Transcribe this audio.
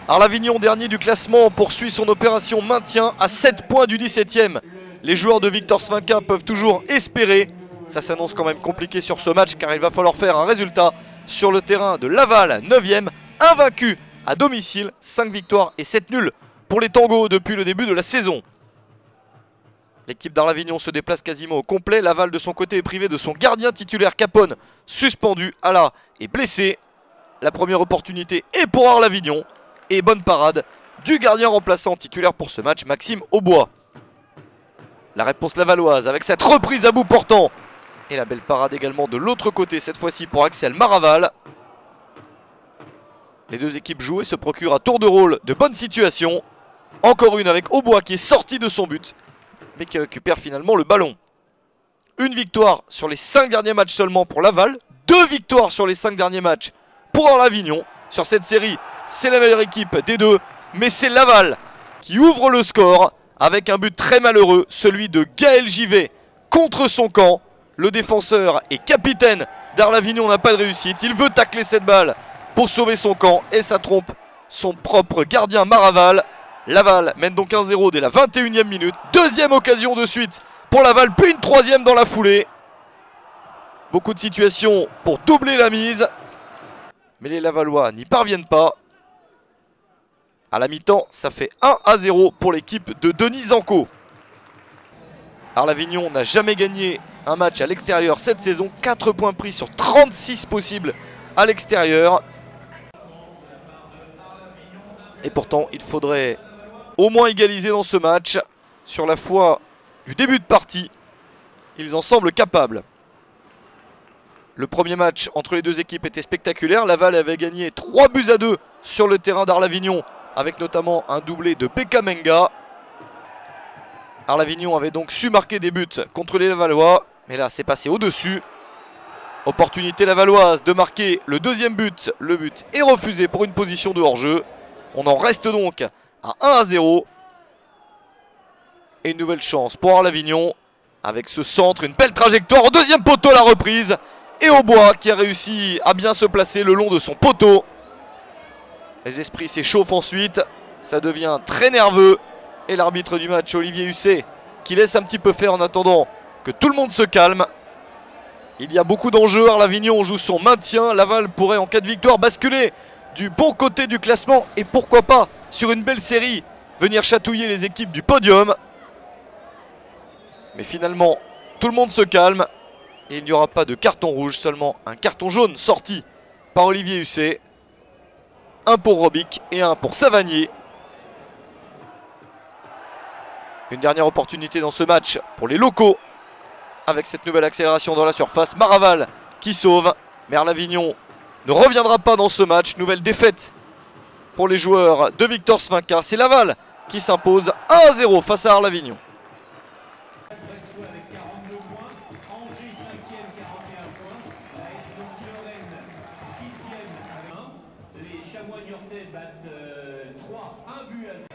Arlavignon, dernier du classement, poursuit son opération maintien à 7 points du 17e. Les joueurs de Victor Svinka peuvent toujours espérer. Ça s'annonce quand même compliqué sur ce match car il va falloir faire un résultat sur le terrain de Laval, 9e, invaincu à domicile, 5 victoires et 7 nuls pour les Tangos depuis le début de la saison. L'équipe d'Arlavignon se déplace quasiment au complet. Laval de son côté est privé de son gardien titulaire Capone, suspendu. Ala est blessé. La première opportunité est pour Arlavignon. Et bonne parade du gardien remplaçant titulaire pour ce match, Maxime Aubois. La réponse lavalloise avec cette reprise à bout portant. Et la belle parade également de l'autre côté, cette fois-ci pour Axel Maraval. Les deux équipes jouent et se procurent à tour de rôle de bonnes situations. Encore une avec Aubois qui est sorti de son but, mais qui récupère finalement le ballon. Une victoire sur les 5 derniers matchs seulement pour Laval. 2 victoires sur les 5 derniers matchs pour Arlavignon. Sur cette série, c'est la meilleure équipe des deux, mais c'est Laval qui ouvre le score avec un but très malheureux, celui de Gaël Givet contre son camp. Le défenseur et capitaine d'Arlavignon n'a pas de réussite. Il veut tacler cette balle pour sauver son camp et ça trompe son propre gardien Maraval. Laval mène donc 1-0 dès la 21e minute. Deuxième occasion de suite pour Laval, puis une troisième dans la foulée. Beaucoup de situations pour doubler la mise, mais les Lavallois n'y parviennent pas. À la mi-temps, ça fait 1-0 pour l'équipe de Denis Zanco. Arlavignon n'a jamais gagné un match à l'extérieur cette saison. 4 points pris sur 36 possibles à l'extérieur. Et pourtant, il faudrait au moins égaliser dans ce match. Sur la foi du début de partie, ils en semblent capables. Le premier match entre les deux équipes était spectaculaire. Laval avait gagné 3-2 sur le terrain d'Arlavignon, avec notamment un doublé de Bekamenga. Arlavignon avait donc su marquer des buts contre les Lavallois, mais là c'est passé au-dessus. Opportunité lavalloise de marquer le deuxième but. Le but est refusé pour une position de hors-jeu. On en reste donc à 1-0. Et une nouvelle chance pour Arlavignon avec ce centre, une belle trajectoire au deuxième poteau, la reprise. Et Aubois qui a réussi à bien se placer le long de son poteau. Les esprits s'échauffent ensuite, ça devient très nerveux. Et l'arbitre du match, Olivier Husset, qui laisse un petit peu faire en attendant que tout le monde se calme. Il y a beaucoup d'enjeux, Arlavignon joue son maintien. Laval pourrait en cas de victoire basculer du bon côté du classement. Et pourquoi pas, sur une belle série, venir chatouiller les équipes du podium. Mais finalement, tout le monde se calme. Et il n'y aura pas de carton rouge, seulement un carton jaune sorti par Olivier Husset. Un pour Robic et un pour Savanier. Une dernière opportunité dans ce match pour les locaux. Avec cette nouvelle accélération dans la surface. Maraval qui sauve. Mais Arlavignon ne reviendra pas dans ce match. Nouvelle défaite pour les joueurs de Victor Svinka. C'est Laval qui s'impose 1-0 face à Arlavignon. Les Chamois niortais battent 3-1 but à 0.